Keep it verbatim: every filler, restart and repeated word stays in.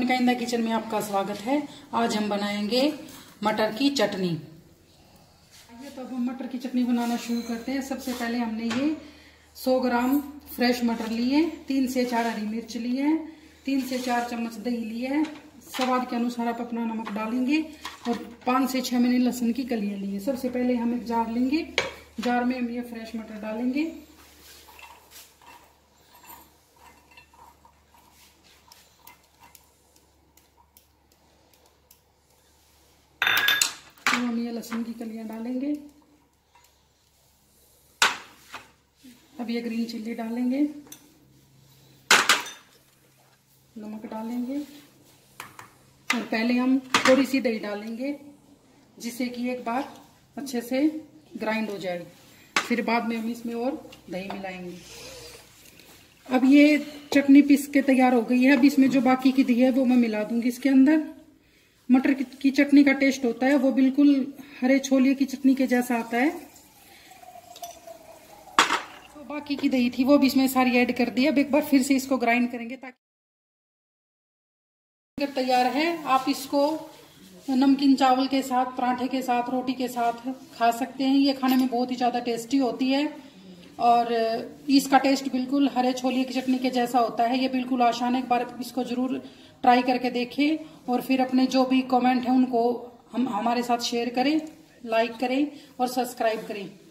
काइंदा kitchen में आपका स्वागत है। आज हम बनाएंगे मटर की चटनी। तो अब हम मटर की चटनी बनाना शुरू करते हैं। सबसे पहले हमने ये सौ ग्राम फ्रेश मटर लिए, तीन से चार हरी मिर्च लिए हैं, तीन से चार चम्मच दही लिए है, स्वाद के अनुसार आप अपना नमक डालेंगे और पाँच से छह मिनट लहसुन की कलियां लिए। सबसे पहले हम एक जार लेंगे, जार में हम ये फ्रेश मटर डालेंगे। हम ये लहसुन की कलियां डालेंगे। अब ये ग्रीन चिल्ली डालेंगे, नमक डालेंगे और पहले हम थोड़ी सी दही डालेंगे जिससे कि एक बार अच्छे से ग्राइंड हो जाए। फिर बाद में हम इसमें और दही मिलाएंगे। अब ये चटनी पीस के तैयार हो गई है। अब इसमें जो बाकी की दही है वो मैं मिला दूंगी इसके अंदर। मटर की चटनी का टेस्ट होता है वो बिल्कुल हरे छोले की चटनी के जैसा आता है। तो बाकी की दही थी वो भी इसमें सारी ऐड कर दी। अब एक बार फिर से इसको ग्राइंड करेंगे ताकि तैयार है। आप इसको नमकीन चावल के साथ, पराठे के साथ, रोटी के साथ खा सकते हैं। ये खाने में बहुत ही ज्यादा टेस्टी होती है और इसका टेस्ट बिल्कुल हरे छोले की चटनी के जैसा होता है। ये बिल्कुल आसान है, एक बार इसको जरूर ट्राई करके देखें और फिर अपने जो भी कमेंट है उनको हम हमारे साथ शेयर करें, लाइक करें और सब्सक्राइब करें।